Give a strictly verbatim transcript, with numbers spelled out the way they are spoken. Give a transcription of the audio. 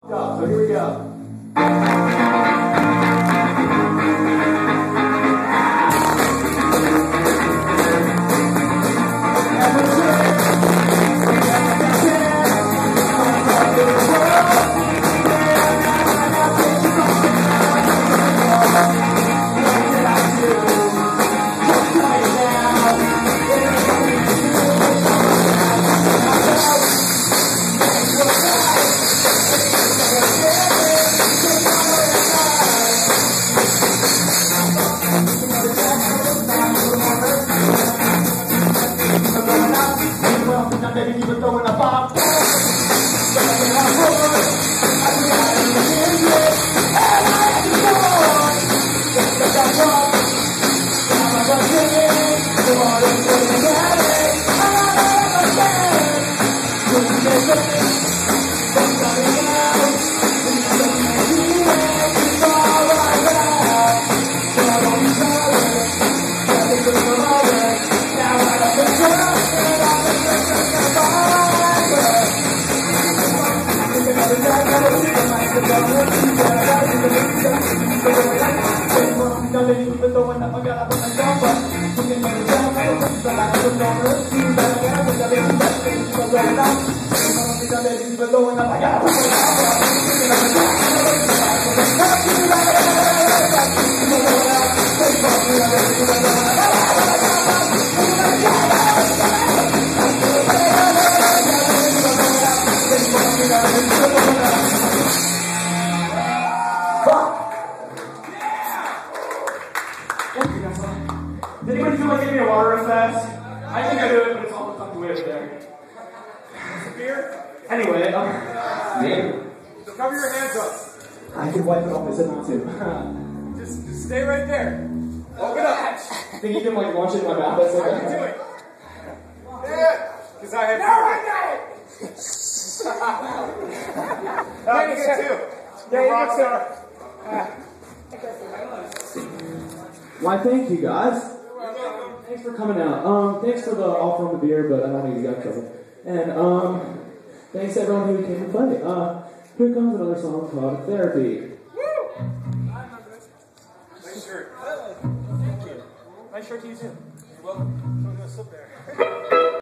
So here we go. Baby, keep it throwing a pop. Did anybody feel like getting me a water real fast? I think I do it, but it's all tucked away over there. Beer? Anyway, um, yeah. So cover your hands up. I can wipe it off my zipper too. just, just stay right there. Open it up. Think you can like launch it in my mouth? That's like I can do it. Yeah, because I have. No, I got it. No, I can get two. Yeah, you rock star. Why, thank you guys. Thanks for coming out. Um, thanks for the offer on the beer, but I don't think you got covered. And um, thanks to everyone who came to play. Uh, here comes another song called Therapy. Woo! Nice shirt. Thank you. Nice shirt to you too. You're welcome. I'm gonna slip there.